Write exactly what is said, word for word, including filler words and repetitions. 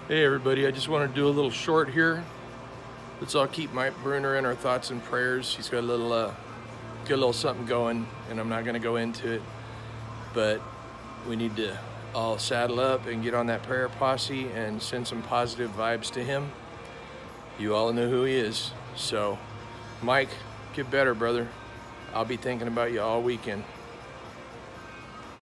Hey everybody, I just wanted to do a little short here. Let's all keep Mike Brunner in our thoughts and prayers. He's got a little, uh, got a little something going, and I'm not going to go into it. But we need to all saddle up and get on that prayer posse and send some positive vibes to him. You all know who he is. So, Mike, get better, brother. I'll be thinking about you all weekend.